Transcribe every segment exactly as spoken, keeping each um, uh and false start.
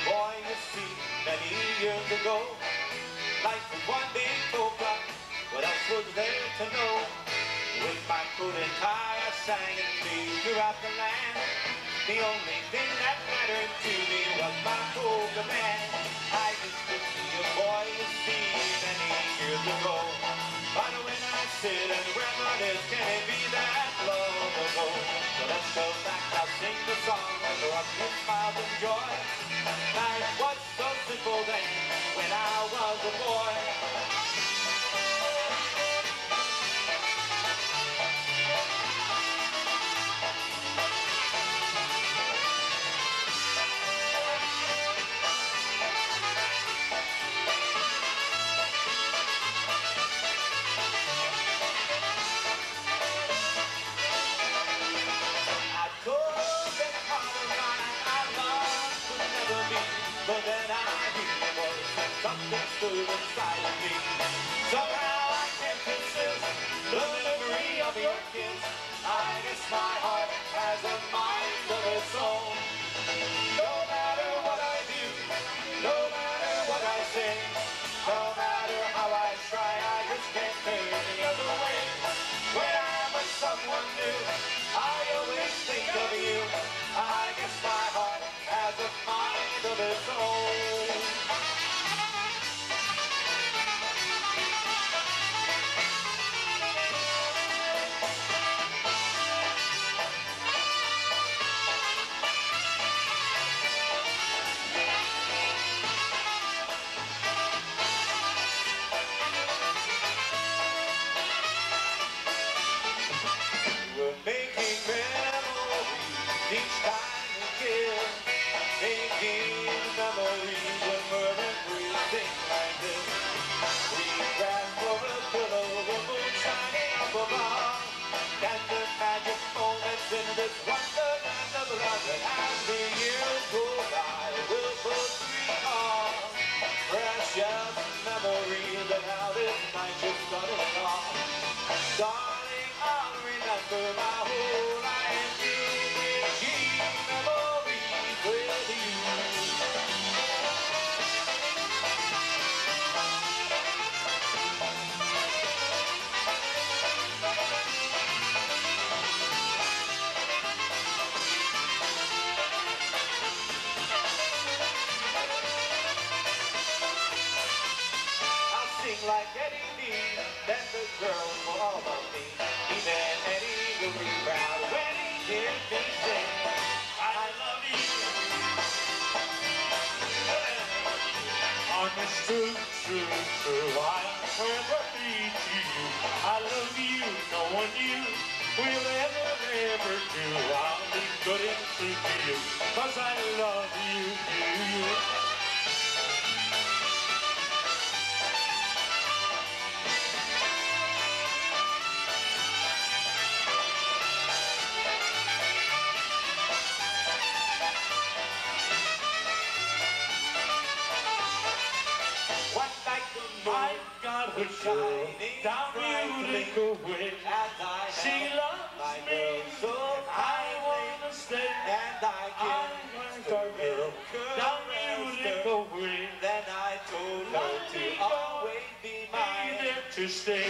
Boy, you see, many years ago, life was one big polka. What else was there to know? With my coat and tie, I sang and played throughout the land. The only thing that mattered to me was my polka band. I used to be a boy, you see, many years ago. But when I sit and reminisce, can it be that long ago? So let's go back, I'll sing the song, brought me smiles and joy. Life was so simple then, when I was a boy. But then I hear a voice and something stood inside of me. Somehow I can't resist the memory of your kiss. I guess my heart has a mind of its own. No matter what I do, no matter what I say, no matter how I try, I just can't turn the other way. When I'm with someone new, I always think of you. I guess my heart has a mind of its own. We're making memories each time again, making memories when we're everything like this. We grab for a pillow, the moon shining up above, and the magic moments in this wonderland of love. And as the years go by, we'll both recall precious memories of how this night just started off. Darling, I'll remember my whole life through, making memories with you. I'll sing like Eddie B, then the girls will all love me. Even Eddie will be proud when he hears me sing, I love you. Honest, true, true, true, I'll forever be to you. I love you, no one you will ever, ever do. I'll be good and true to you, cause I love you, you. I've got a girl down beautiful way. She loves me, so I wanna stay. And I kissed her girl down beautiful way. Then I told her to always be mine, there to stay.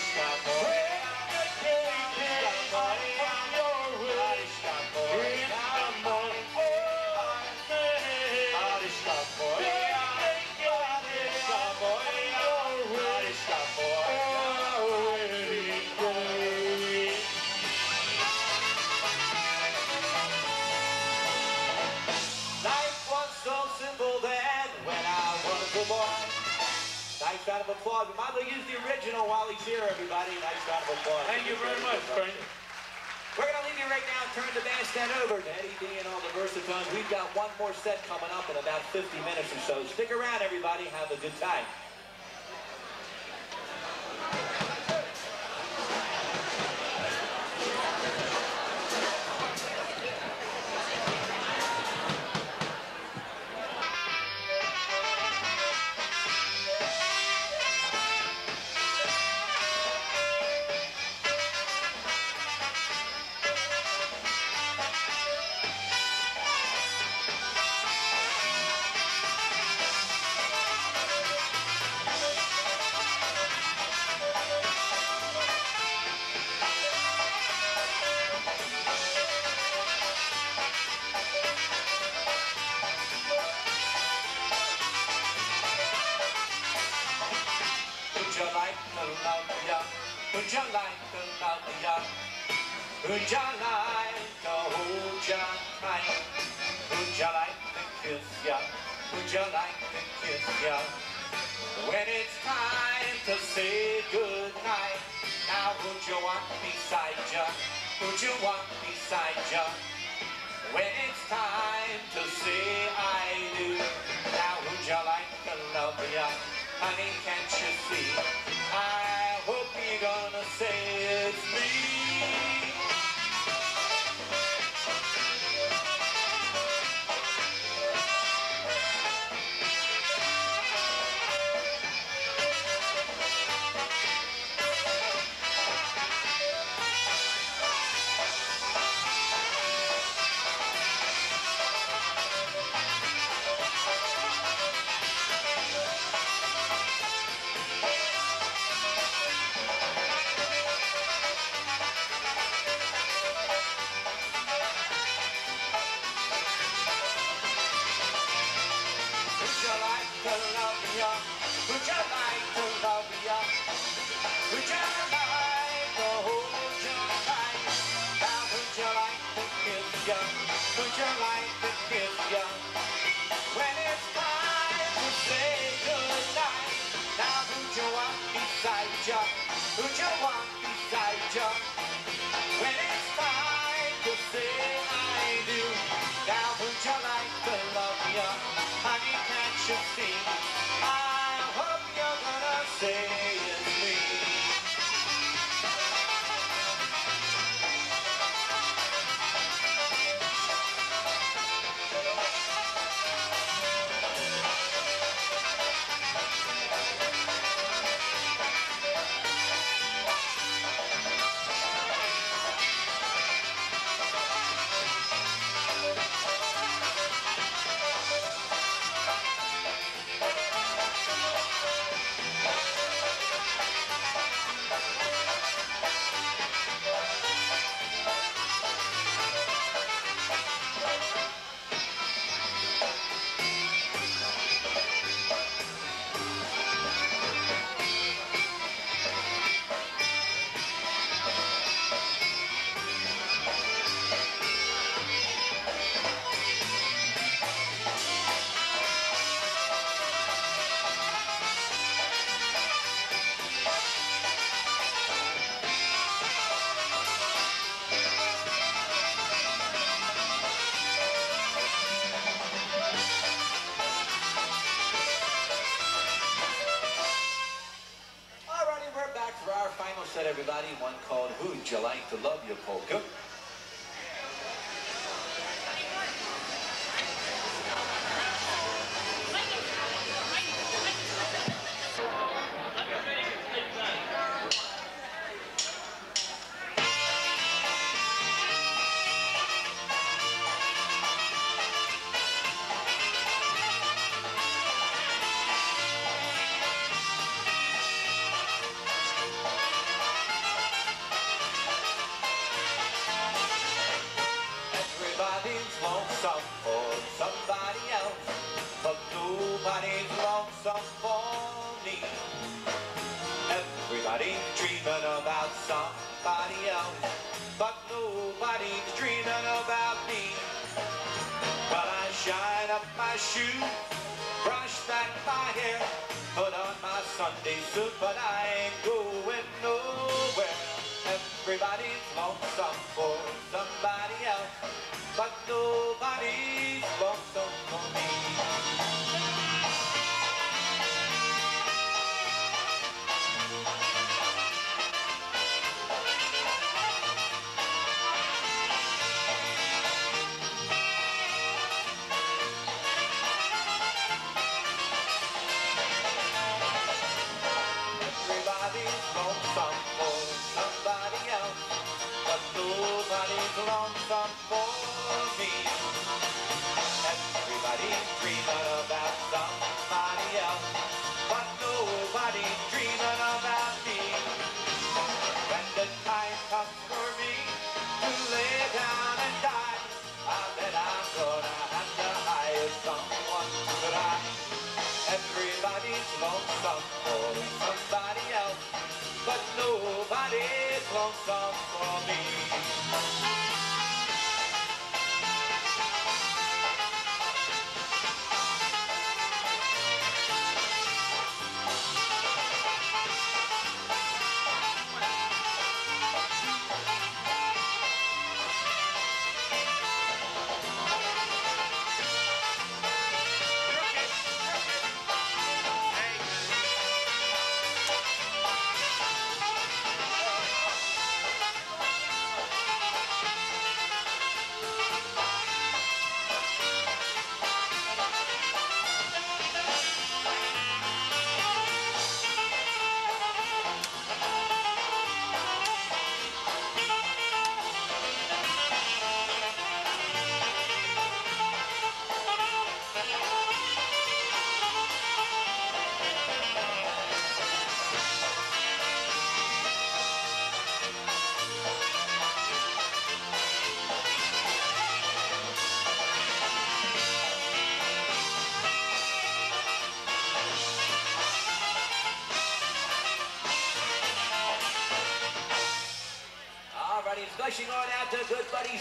Nice round of applause. We might as well use the original while he's here, everybody. Nice round of applause. Thank you very much, Frank. We're going to leave you right now and turn the bandstand over to Eddie B and all the Versatones. We've got one more set coming up in about fifty minutes or so. Stick around, everybody. Have a good time. Would you like to hold ya tight? Would you like to kiss ya? Would you like to kiss ya? When it's time to say goodnight, now would you want beside ya? Would you want beside ya? When it's time to say I do, now would you like to love ya? Honey, can't you see? I hope you're gonna say it's me. Would you like to love ya? Would you like to hold ya tight? Now would you like to kiss ya? Would you like to kiss ya? When it's time to say goodnight, now would you want beside ya? Would you want beside ya? When it's time to say I do, now would you like to love ya? Honey, can't you see? I hope you're gonna say it's me. For our final set, everybody, one called Who'd You Like to Love You Polka. Lonesome for somebody else, but nobody's lonesome for me. Everybody's dreaming about somebody else, but nobody's dreaming about me. Well, I shine up my shoes, brush back my hair, put on my Sunday suit, but I ain't going nowhere. Everybody's lonesome for somebody else, but nobody's lonesome for me. Everybody's lonesome for somebody else, but nobody's lonesome for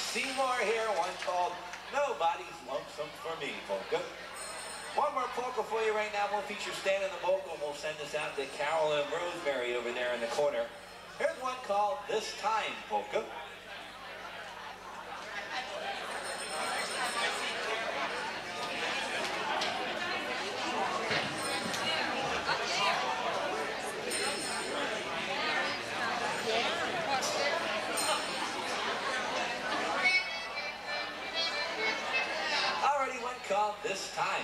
Seymour here, one called Nobody's Lonesome for Me, polka. One more polka for you right now. We'll feature Stan in the vocal, and we'll send this out to Carol and Rosemary over there in the corner. Here's one called This Time, polka. Already one called This Time.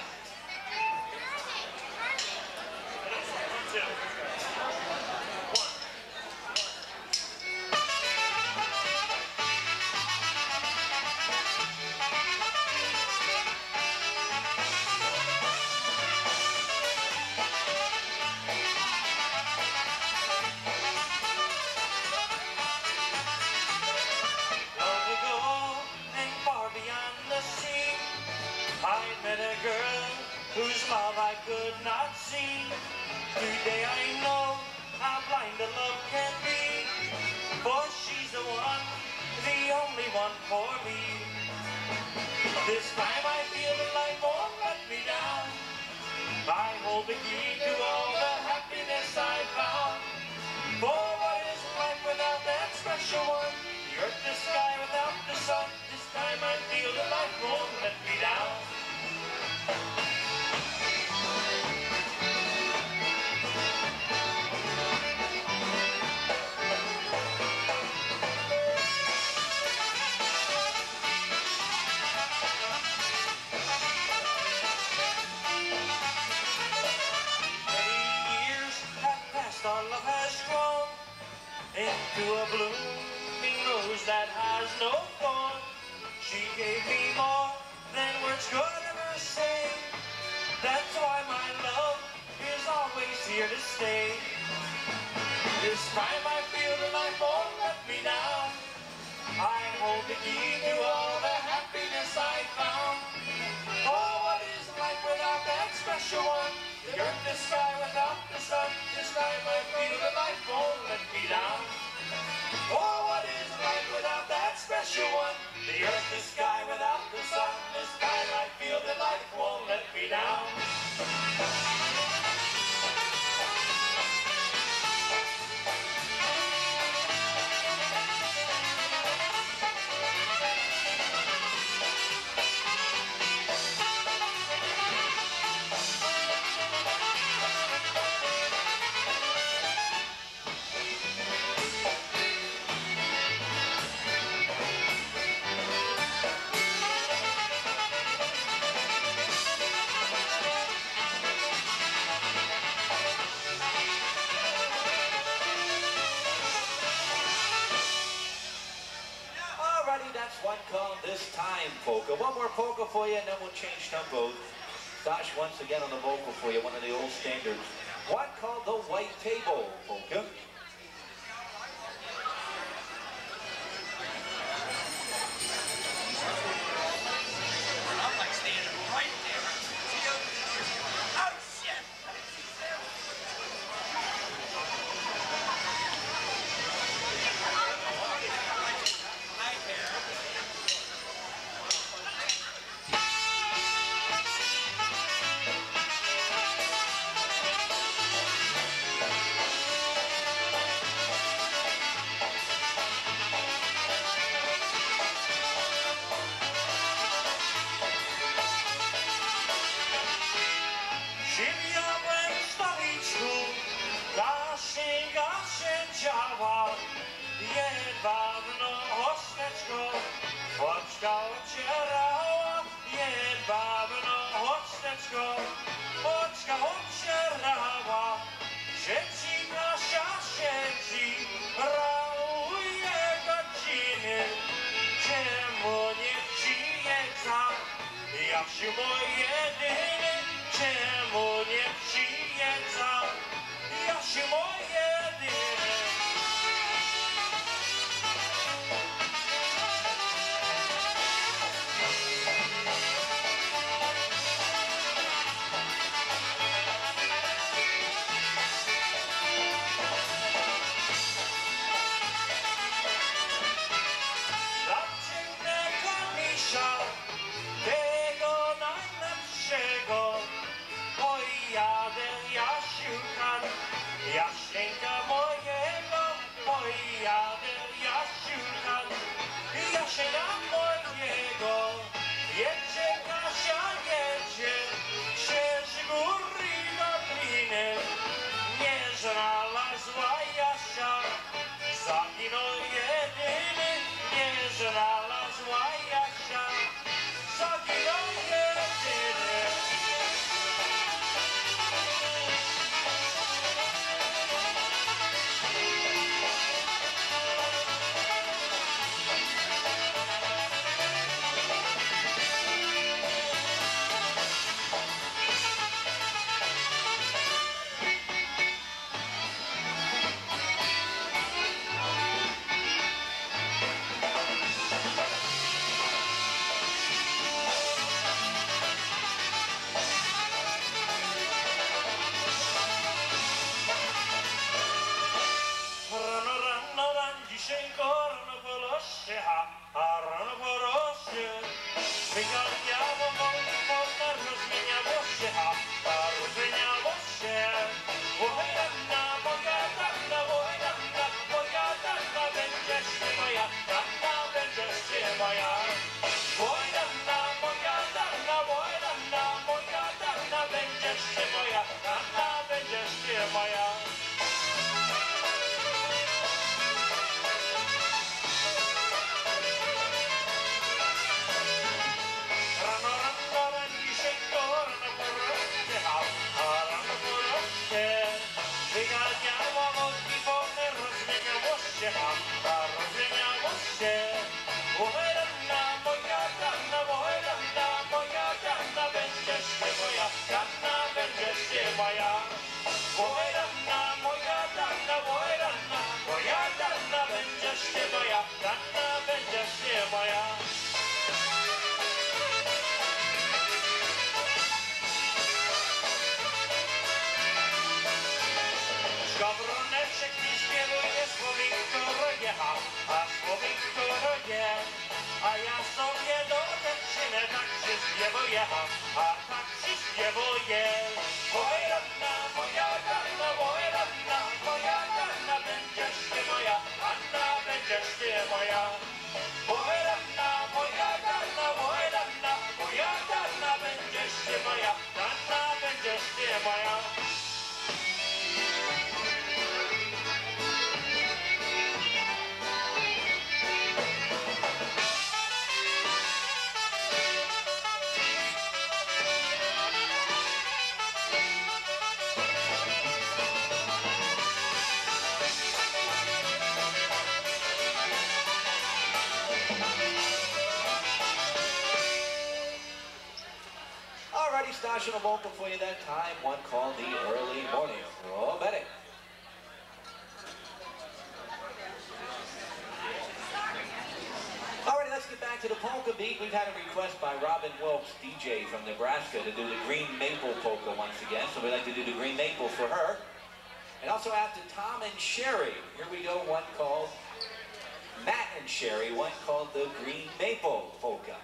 I met a girl whose love I could not see. Today I know how blind the love can be, for she's the one, the only one for me. This time I feel that life won't let me down. I hold the key to all the happiness I found. For what is life without that special one? The earth, the sky without the sun. This time I feel that life won't let me down. Our love has grown into a blooming rose that has no thorn. She gave me more than words could ever say. That's why my love is always here to stay. This time I feel that life won't let me down. I hold the key to all the happiness I found. Oh, what is life without that special one? The earth, the sky without the sun. This time I feel that life won't let me down. Oh, what is life without that special one? The earth, the sky without the sun. This time I feel that life won't let me down. That's one called This Time, polka. One more polka for you, and then we'll change tempos. Dosh once again on the vocal for you, one of the old standards. One called The White Table, polka. Jedwabno chusteczko, oczka ocierała. Jedwabno chusteczko, oczka ocierała. Siedzi Kasia, siedzi, rałuje godziny. Czemu nie przyjeżdża, Jasiu mój jedyny? Czemu nie przyjeżdża, Jasiu mój jedyny? wyganiało wolny wolne, rozmieniało się, a rozmieniało się. Oj, ranna moja, ranna moja, ranna moja, ranna będziesz ty moja, ranna będziesz ty moja. Oj, ranna moja, ranna moja, ranna moja, ranna będziesz ty moja, ranna będziesz ty moja. Wyganiało wodni wolne, rozmieniało się, a rozmieniało się. Oj, ranna moja, ranna moja, ranna moja, ranna będziesz ty moja, ranna będziesz ty moja. Oj, ranna moja, ranna moja, ranna moja, ranna będziesz ty moja, ranna będziesz ty moja. Gawroneczek mi śpiewuje, słowinko rojecha, a słowinko roje. A ja sobie do dziewczyny tak się śpiewuję, a tak się śpiewuję. Oj, ranna moja, ranna moja, ranna moja, ranna będziesz ty moja, ranna będziesz ty moja. Oj, ranna moja, ranna moja, ranna moja, ranna będziesz ty moja, ranna będziesz ty moja. National vocal for you that time, one called The Early Morning. Oh, Betty. Alrighty, let's get back to the polka beat. We've had a request by Robin Wilkes, D J from Nebraska, to do the Green Maple polka once again. So we'd like to do the Green Maple for her. And also out to Tom and Sherry. Here we go, one called Matt and Sherry, one called the Green Maple polka.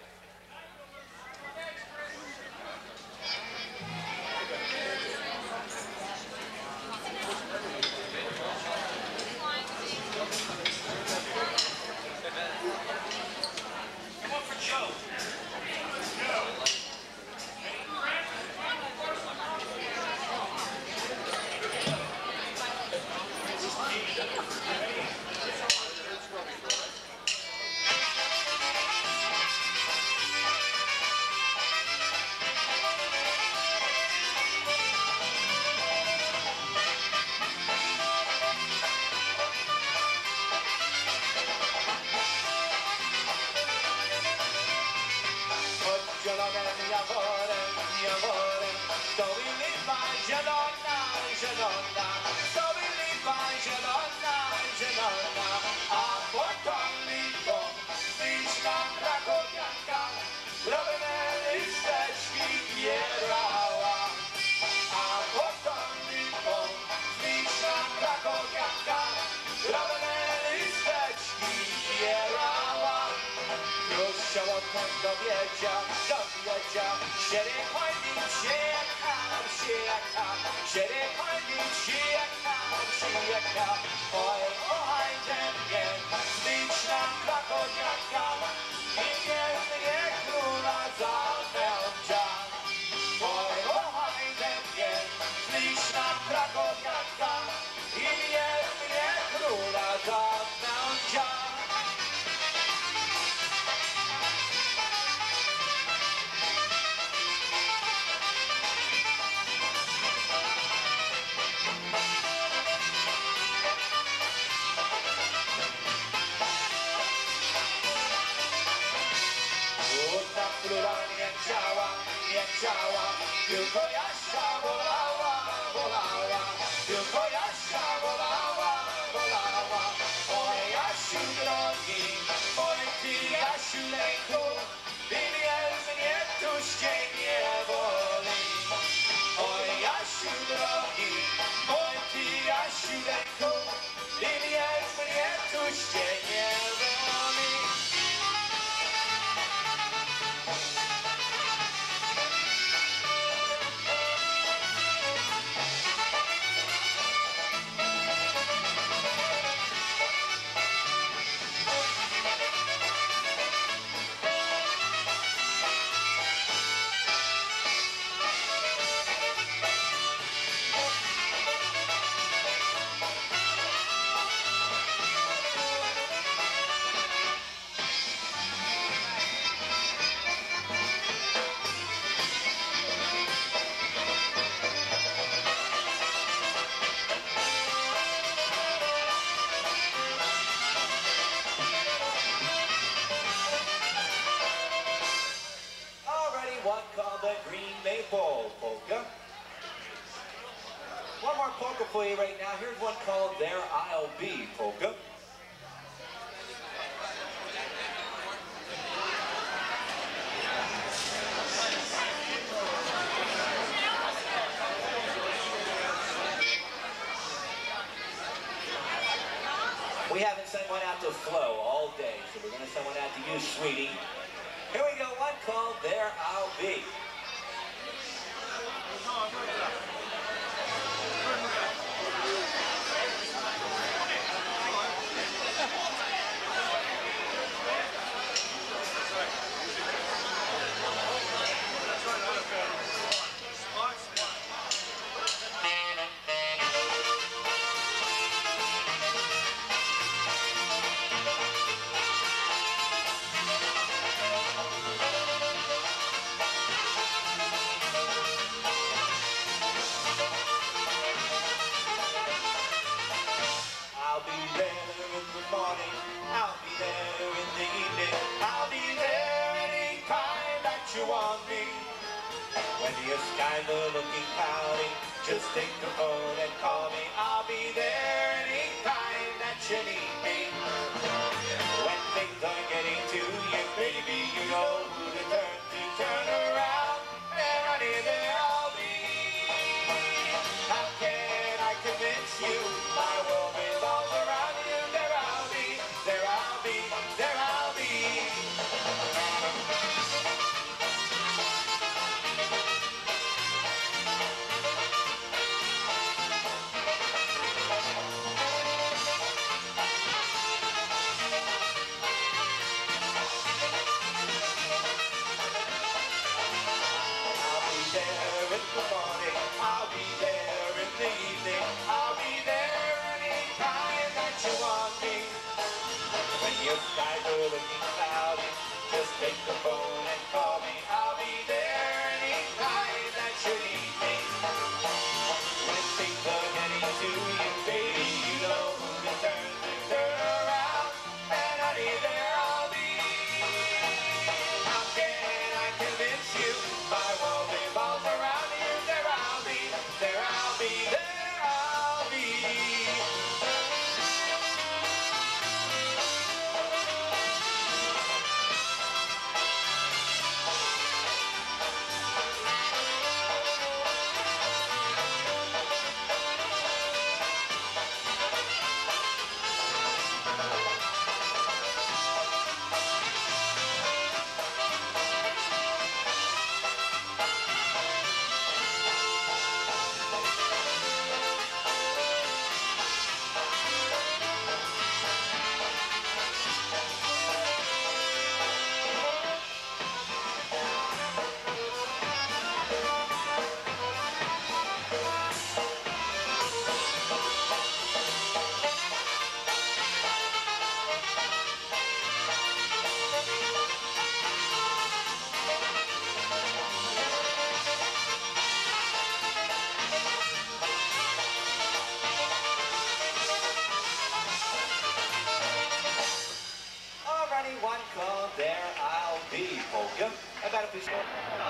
Jaworem, jaworem, to lipa zielona, zielona, to lipa zielona, zielona, a potem lipą liczna krakowianka, drobne listeczki bierała, a potem lipą liczna krakowianka, drobne listeczki bierała. Już o tym dowiedział, dowiedział, sierykojnik przyjechał, przyjechał, sierykojnik przyjechał, przyjechał. Oj, oj, ten wiem, liczna krakowianka, i nieznie króla zamęcza. Oj, oj, ten wiem, liczna krakowianka, i nieznie króla zamęcza. Króla nie chciała, nie chciała, tylko Jasia wolała, wolała, tylko Jasia wolała, wolała. Oj, Jasiu drogi, oj ty Jasiu lejku, ty mnie tuż cię nie boli. Oj, Jasiu drogi, oj ty Jasiu lejku, ty mnie tuż cię nie boli. one called the Green Maple Polka. One more polka for you right now. Here's one called There I'll Be Polka. We haven't sent one out to Flo all day, so we're going to send one out to you, sweetie. Here we go, one called There I'll Be. I'll be there in the morning, I'll be there in the evening, I'll be there any time that you want me. When your skies are looking cloudy, just take the phone and call me. I'll be there any time that you need me. When things are getting to you, baby, you know who to turn to. Turn around and honey, there I'll be. How can I convince you my world revolves around you? There I'll be, there I'll be, there I'll be. I'll be there in the morning, I'll be there in the evening, I'll be there any time that you want me. When your skies are looking cloudy, just take the phone and call me. I'll be there any time that you need me. When things are getting to you, baby, you know who to turn to. Turn around and honey, there I'll be. How can I convince you my world revolves around you? There I'll be, there I'll be, there I'll be. Alrighty, one called There I'll Be Polka. How about if we start?